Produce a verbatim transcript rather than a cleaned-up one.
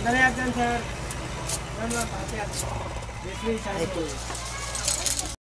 Sandali agdan sir. Ano pa pati at. This way sa